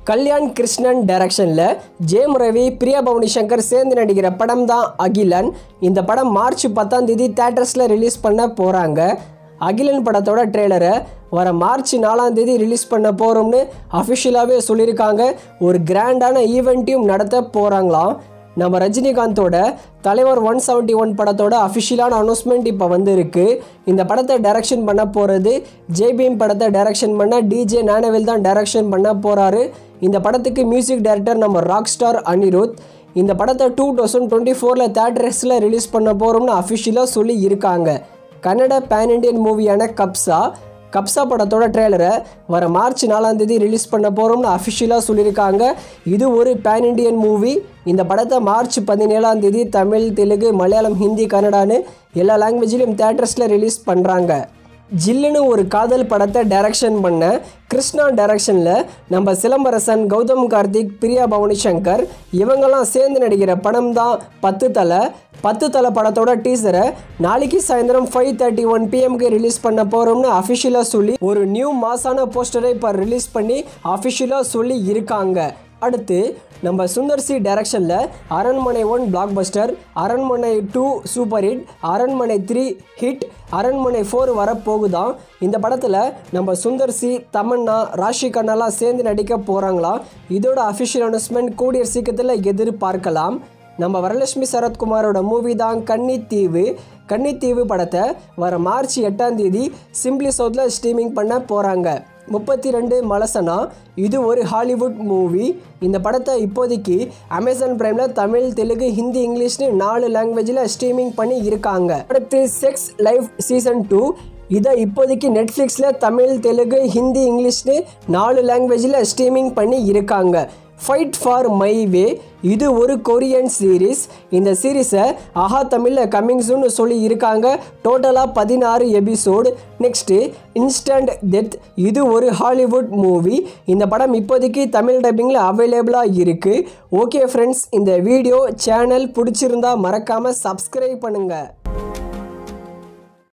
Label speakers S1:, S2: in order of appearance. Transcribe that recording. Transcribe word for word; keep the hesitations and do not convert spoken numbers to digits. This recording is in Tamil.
S1: கல்யாண் கிருஷ்ணன் டைரக்ஷன்ல ஜேம் ரவி பிரியா பவானி சங்கர் சேர்ந்து நடிக்கிற படம் தான் அகிலன். இந்த படம் மார்ச் பத்தாம் தேதி தியேட்டர்ஸ்ல ரிலீஸ் பண்ண போறாங்க. அகிலன் படத்தோட ட்ரெய்லரை வர மார்ச் நாலாம் தேதி ரிலீஸ் பண்ண போறோம்னு அஃபிஷியலாகவே சொல்லியிருக்காங்க. ஒரு கிராண்டான ஈவெண்ட்டையும் நடத்த போறாங்களாம். நம்ம ரஜினிகாந்தோட தலைவர் ஒன் செவன்ட்டி ஒன் படத்தோட அஃபிஷியலான அனௌன்ஸ்மெண்ட் இப்போ வந்துருக்கு. இந்த படத்தை டைரக்ஷன் பண்ண போகிறது ஜேபிஎம் படத்தை டைரக்ஷன் பண்ண டிஜே ஞானவேல் தான் டைரக்ஷன் பண்ண போகிறாரு. இந்த படத்துக்கு மியூசிக் டைரக்டர் நம்ம ராக் ஸ்டார் அனிருத். இந்த படத்தை டூ தௌசண்ட் டுவெண்ட்டி ஃபோரில் தியேட்டர்ஸில் ரிலீஸ் பண்ண போகிறோம்னு அஃபிஷியலாக சொல்லி இருக்காங்க. கன்னட பேன் இண்டியன் மூவியான கப்சா கப்சா படத்தோட ட்ரெய்லரை வர மார்ச் நாலாம் தேதி ரிலீஸ் பண்ண போகிறோம்னு அஃபிஷியலாக சொல்லியிருக்காங்க. இது ஒரு பேன் இண்டியன் மூவி. இந்த படத்தை மார்ச் பதினேழாம் தேதி தமிழ், தெலுங்கு, மலையாளம், ஹிந்தி, கன்னடான்னு எல்லா லாங்குவேஜ்லையும் தியேட்டர்ஸில் ரிலீஸ் பண்ணுறாங்க. ஜில்லுன்னு ஒரு காதல் படத்தை டைரக்ஷன் பண்ண கிருஷ்ணா டைரக்ஷனில் நம்ம சிலம்பரசன், கௌதம் கார்த்திக், பிரியா பவானி சங்கர் இவங்கெல்லாம் சேர்ந்து நடிக்கிற படம் தான் பத்துத்தலை. பத்துத்தலை படத்தோட டீசரை நாளைக்கு சாயந்தரம் ஃபைவ் தேர்ட்டி ஒன் பிஎம்க்கு ரிலீஸ் பண்ண போகிறோம்னு அஃபிஷியலாக சொல்லி ஒரு நியூ மாசான போஸ்டரை இப்போ ரிலீஸ் பண்ணி அஃபிஷியலாக சொல்லி இருக்காங்க. அடுத்து நம்ம சுந்தர் சி டைரக்ஷனில் அரண்மனை one blockbuster, Aranmanai two super hit, Aranmanai three hit, Aranmanai four வரப்போகுதான். இந்த படத்தில் நம்ம சுந்தர் சி, தமன்னா, ராஷி கண்ணாலாம் சேர்ந்து நடிக்க போகிறாங்களாம். இதோட அஃபிஷியல் அனௌன்ஸ்மெண்ட் கூடிய சீக்கிரத்தில் எதிர்பார்க்கலாம். நம்ம வரலட்சுமி சரத்குமாரோட மூவி தான் கன்னித்தீவு. கன்னித்தீவு படத்தை வர மார்ச் எட்டாம் தேதி சிம்பிளி சவுத்தில் ஸ்ட்ரீமிங் பண்ண போகிறாங்க. முப்பத்தி ரெண்டு மலசனா இது ஒரு ஹாலிவுட் மூவி. இந்த படத்தை இப்போதைக்கு அமேசான் பிரைமில் தமிழ், தெலுங்கு, ஹிந்தி, இங்கிலீஷ்னு நாலு லாங்குவேஜில் ஸ்ட்ரீமிங் பண்ணி இருக்காங்க. அடுத்து செக்ஸ் லைஃப் சீசன் டூ இதை இப்போதைக்கு நெட்ஃப்ளிக்ஸில் தமிழ், தெலுங்கு, ஹிந்தி, இங்கிலீஷ்னு நாலு லாங்குவேஜில் ஸ்ட்ரீமிங் பண்ணி இருக்காங்க. ஃபைட் ஃபார் மை வே இது ஒரு கொரியன் சீரீஸ். இந்த சீரீஸை ஆஹா தமிழில் கம்மிங் சூன்னு சொல்லி இருக்காங்க. டோட்டலாக பதினாறு எபிசோடு. நெக்ஸ்ட்டு இன்ஸ்டன்ட் டெத் இது ஒரு ஹாலிவுட் மூவி. இந்த படம் இப்போதைக்கு தமிழ் டப்பிங்கில் அவைலபிளாக இருக்குது. ஓகே ஃப்ரெண்ட்ஸ், இந்த வீடியோ சேனல் பிடிச்சிருந்தா மறக்காமல் சப்ஸ்கிரைப் பண்ணுங்கள்.